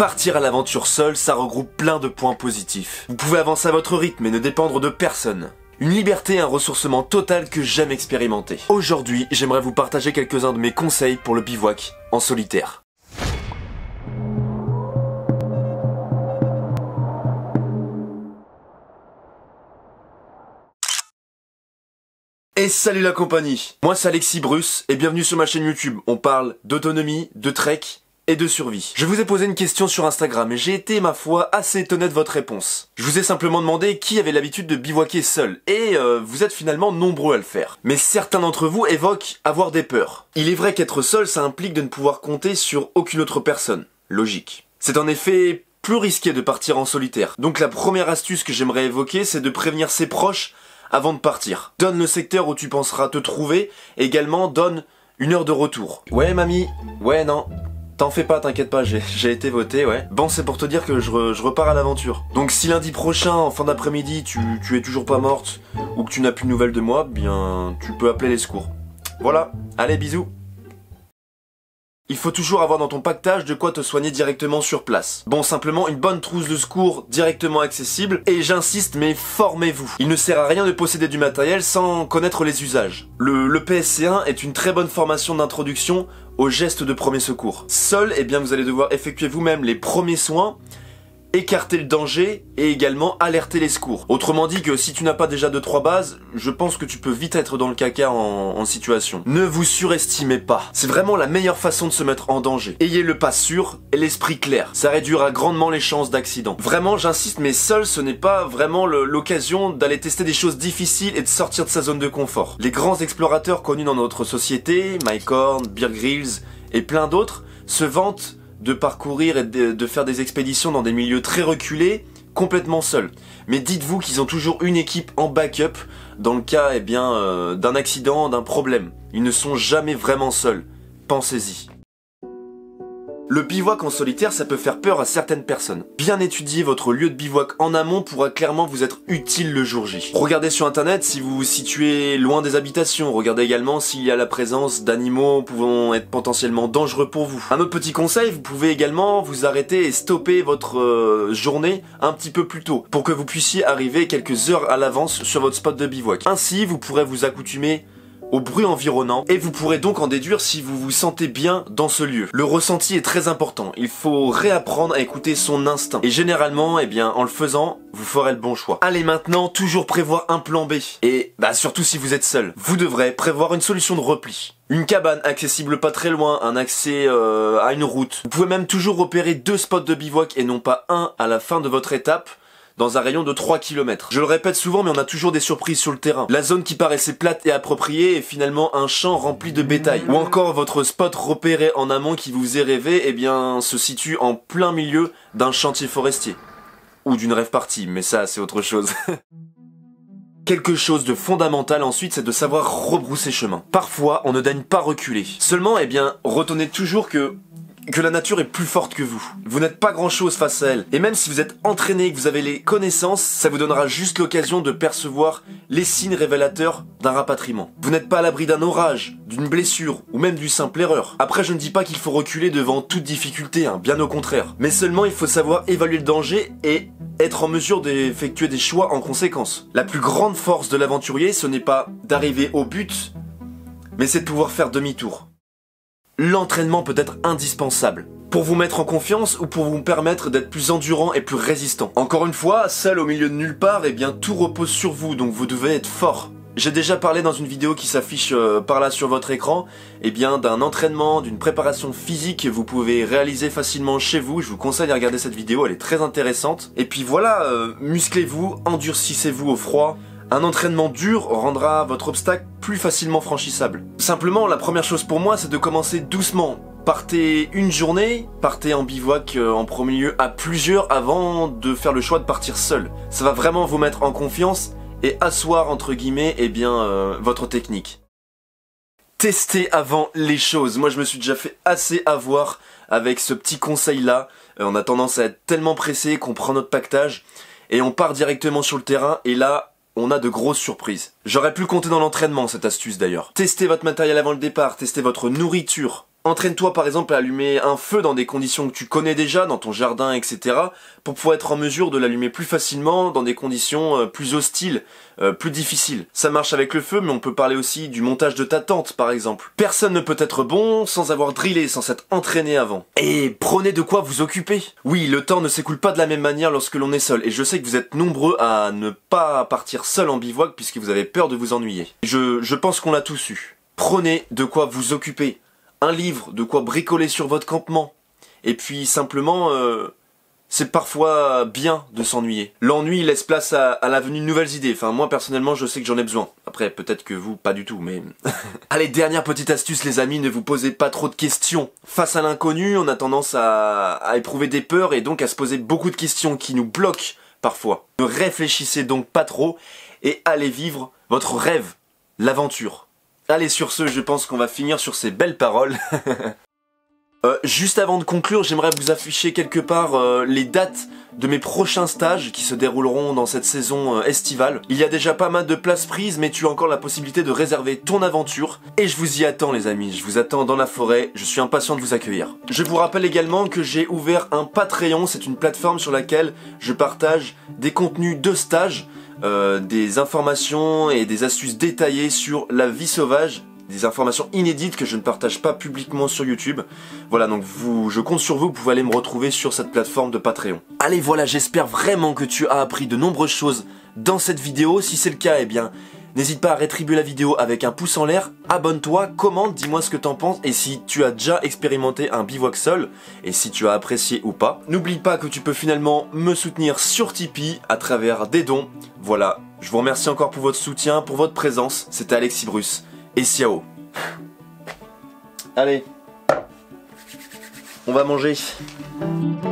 Partir à l'aventure seul, ça regroupe plein de points positifs. Vous pouvez avancer à votre rythme et ne dépendre de personne. Une liberté et un ressourcement total que j'aime expérimenter. Aujourd'hui, j'aimerais vous partager quelques-uns de mes conseils pour le bivouac en solitaire. Et salut la compagnie, moi c'est Alexis Bruce et bienvenue sur ma chaîne YouTube. On parle d'autonomie, de trek et de survie. Je vous ai posé une question sur Instagram et j'ai été, ma foi, assez étonné de votre réponse. Je vous ai simplement demandé qui avait l'habitude de bivouaquer seul et vous êtes finalement nombreux à le faire. Mais certains d'entre vous évoquent avoir des peurs. Il est vrai qu'être seul, ça implique de ne pouvoir compter sur aucune autre personne. Logique. C'est en effet plus risqué de partir en solitaire. Donc la première astuce que j'aimerais évoquer, c'est de prévenir ses proches avant de partir. Donne le secteur où tu penseras te trouver, et également donne une heure de retour. Ouais mamie, ouais non, t'en fais pas, t'inquiète pas, j'ai été voté, ouais. Bon, c'est pour te dire que je repars à l'aventure. Donc si lundi prochain, en fin d'après-midi, tu es toujours pas morte, ou que tu n'as plus de nouvelles de moi, bien tu peux appeler les secours. Voilà, allez bisous. Il faut toujours avoir dans ton pactage de quoi te soigner directement sur place. Bon, simplement une bonne trousse de secours directement accessible, et j'insiste, mais formez-vous. Il ne sert à rien de posséder du matériel sans connaître les usages. Le PSC1 est une très bonne formation d'introduction aux gestes de premier secours. Seul, eh bien, vous allez devoir effectuer vous-même les premiers soins, écarter le danger et également alerter les secours. Autrement dit que si tu n'as pas déjà 2-3 bases, je pense que tu peux vite être dans le caca en situation. Ne vous surestimez pas. C'est vraiment la meilleure façon de se mettre en danger. Ayez le pas sûr et l'esprit clair. Ça réduira grandement les chances d'accident. Vraiment, j'insiste, mais seul, ce n'est pas vraiment l'occasion d'aller tester des choses difficiles et de sortir de sa zone de confort. Les grands explorateurs connus dans notre société, Mike Horn, Bear Grylls et plein d'autres, se vantent de parcourir et de faire des expéditions dans des milieux très reculés, complètement seuls. Mais dites-vous qu'ils ont toujours une équipe en backup dans le cas d'un accident, d'un problème. Ils ne sont jamais vraiment seuls. Pensez-y. Le bivouac en solitaire, ça peut faire peur à certaines personnes. Bien étudier votre lieu de bivouac en amont pourra clairement vous être utile le jour J. Regardez sur internet si vous vous situez loin des habitations. Regardez également s'il y a la présence d'animaux pouvant être potentiellement dangereux pour vous. Un autre petit conseil, vous pouvez également vous arrêter et stopper votre journée un petit peu plus tôt pour que vous puissiez arriver quelques heures à l'avance sur votre spot de bivouac. Ainsi, vous pourrez vous accoutumer au bruit environnant et vous pourrez donc en déduire si vous vous sentez bien dans ce lieu. Le ressenti est très important, il faut réapprendre à écouter son instinct et généralement, en le faisant, vous ferez le bon choix. Allez maintenant, toujours prévoir un plan B et surtout si vous êtes seul, vous devrez prévoir une solution de repli. Une cabane accessible pas très loin, un accès à une route. Vous pouvez même toujours repérer 2 spots de bivouac et non pas un à la fin de votre étape, dans un rayon de 3 km. Je le répète souvent, mais on a toujours des surprises sur le terrain. La zone qui paraissait plate et appropriée est finalement un champ rempli de bétail. Ou encore votre spot repéré en amont qui vous est rêvé, se situe en plein milieu d'un chantier forestier. Ou d'une rave party, mais ça c'est autre chose. Quelque chose de fondamental ensuite, c'est de savoir rebrousser chemin. Parfois, on ne daigne pas reculer. Seulement, retenez toujours que la nature est plus forte que vous. Vous n'êtes pas grand chose face à elle. Et même si vous êtes entraîné et que vous avez les connaissances, ça vous donnera juste l'occasion de percevoir les signes révélateurs d'un rapatriement. Vous n'êtes pas à l'abri d'un orage, d'une blessure ou même d'une simple erreur. Après, je ne dis pas qu'il faut reculer devant toute difficulté, bien au contraire. Mais seulement il faut savoir évaluer le danger et être en mesure d'effectuer des choix en conséquence. La plus grande force de l'aventurier, ce n'est pas d'arriver au but, mais c'est de pouvoir faire demi-tour. L'entraînement peut être indispensable pour vous mettre en confiance ou pour vous permettre d'être plus endurant et plus résistant. Encore une fois, seul au milieu de nulle part, tout repose sur vous, donc vous devez être fort. J'ai déjà parlé dans une vidéo qui s'affiche par là sur votre écran, d'un entraînement, d'une préparation physique que vous pouvez réaliser facilement chez vous. Je vous conseille de regarder cette vidéo, elle est très intéressante. Et puis voilà, musclez-vous, endurcissez-vous au froid. Un entraînement dur rendra votre obstacle plus facilement franchissable. Simplement, la première chose pour moi, c'est de commencer doucement. Partez une journée, partez en bivouac en premier lieu à plusieurs avant de faire le choix de partir seul. Ça va vraiment vous mettre en confiance et asseoir entre guillemets votre technique. Testez avant les choses. Moi je me suis déjà fait assez avoir avec ce petit conseil là. On a tendance à être tellement pressé qu'on prend notre pactage et on part directement sur le terrain et là on a de grosses surprises. J'aurais pu compter dans l'entraînement cette astuce d'ailleurs. Testez votre matériel avant le départ, testez votre nourriture Entraîne-toi par exemple à allumer un feu dans des conditions que tu connais déjà, dans ton jardin, etc. pour pouvoir être en mesure de l'allumer plus facilement dans des conditions plus hostiles, plus difficiles. Ça marche avec le feu, mais on peut parler aussi du montage de ta tente par exemple. Personne ne peut être bon sans avoir drillé, sans s'être entraîné avant. Et prenez de quoi vous occuper. Oui, le temps ne s'écoule pas de la même manière lorsque l'on est seul, et je sais que vous êtes nombreux à ne pas partir seul en bivouac puisque vous avez peur de vous ennuyer. Je pense qu'on l'a tous eu. Prenez de quoi vous occuper. Un livre, de quoi bricoler sur votre campement. Et puis simplement, c'est parfois bien de s'ennuyer. L'ennui laisse place à la venue de nouvelles idées. Enfin, moi personnellement, je sais que j'en ai besoin. Après, peut-être que vous, pas du tout, mais... Allez, dernière petite astuce les amis, ne vous posez pas trop de questions. Face à l'inconnu, on a tendance à éprouver des peurs et donc à se poser beaucoup de questions qui nous bloquent parfois. Ne réfléchissez donc pas trop et allez vivre votre rêve, l'aventure. Allez, sur ce, je pense qu'on va finir sur ces belles paroles. Juste avant de conclure, j'aimerais vous afficher quelque part les dates de mes prochains stages qui se dérouleront dans cette saison estivale. Il y a déjà pas mal de places prises, mais tu as encore la possibilité de réserver ton aventure. Et je vous y attends les amis, je vous attends dans la forêt, je suis impatient de vous accueillir. Je vous rappelle également que j'ai ouvert un Patreon, c'est une plateforme sur laquelle je partage des contenus de stage, des informations et des astuces détaillées sur la vie sauvage, des informations inédites que je ne partage pas publiquement sur YouTube. Voilà, donc je compte sur vous, vous pouvez aller me retrouver sur cette plateforme de Patreon. Allez, voilà, j'espère vraiment que tu as appris de nombreuses choses dans cette vidéo. Si c'est le cas, eh bien, n'hésite pas à rétribuer la vidéo avec un pouce en l'air, abonne-toi, commente, dis-moi ce que t'en penses et si tu as déjà expérimenté un bivouac seul et si tu as apprécié ou pas. N'oublie pas que tu peux finalement me soutenir sur Tipeee à travers des dons. Voilà, je vous remercie encore pour votre soutien, pour votre présence. C'était Alexis Bruce et ciao. Allez, on va manger.